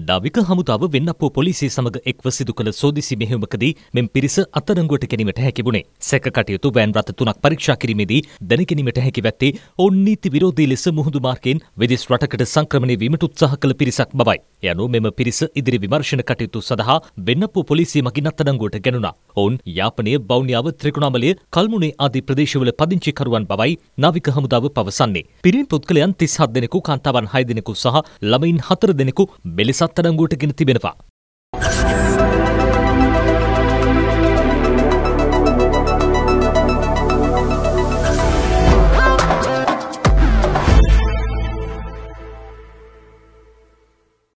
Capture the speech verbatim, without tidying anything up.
නාවික හමුදාව වෙන්නපුව පොලිසිය සමග එක්ව සිදු කළ සෝදිසි මෙහෙයුමකදී මෙම පිරිස අත්අඩංගුවට ගැනීමට හැකි වුණේ. සැක කටයුතු වෑන් රථ තුනක් පරීක්ෂා කිරීමේදී දැනගැනීමට හැකි වැත්තේ ඔවුන් නීති විරෝධී ලෙස මුහුදු මාර්ගයෙන් විදෙස් රටකට සංක්‍රමණය වීමට උත්සාහ කළ පිරිසක් බවයි. ඒ අනුව මෙම පිරිස ඉදිරි විමර්ශන කටයුතු සඳහා වෙන්නපුව පොලිසිය මගින් අත්අඩංගුවට ගැනුණා. ඔවුන් යාපනය, වවුනියාව, ත්‍රිකුණාමලය, කල්මුනේ ආදී ප්‍රදේශවල පදිංචිකරුවන් බවයි නාවික හමුදාව පවසන්නේ. පිරිමි පුද්ගලයන් තිස් හත් දෙනෙකු, කාන්තාවන් හය දෙනෙකු සහ ළමයින් හතර දෙනෙකු මෙලෙස අත්අඩංගුවට ගෙන තිබෙනවා.